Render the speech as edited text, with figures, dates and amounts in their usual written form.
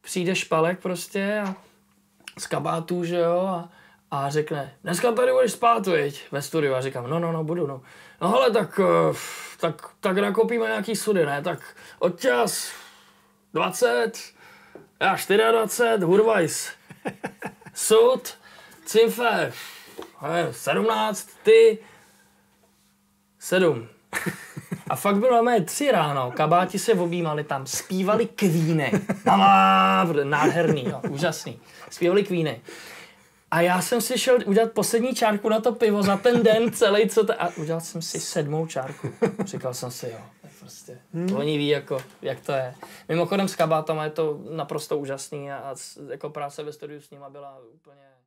přijde Špalek prostě a z kabátů, že jo, a řekne, dneska tady budeš spát, viď, ve studiu. A říkám, no, budu, no. No hele, tak nakopíme nějaký sudy, ne, tak odčas 20, já 24, Hurvajs, sud, Cimfe, 17, ty 7. A fakt bylo mé 3 ráno, kabáti se objímali tam, zpívali Queeny. Mama, nádherný, jo, úžasný. Zpívali Queeny. A já jsem si šel udělat poslední čárku na to pivo za ten den celý, a udělal jsem si 7. čárku. Říkal jsem si, jo, prostě, oni ví, jako, jak to je. Mimochodem s kabátama je to naprosto úžasný a jako práce ve studiu s nima byla úplně...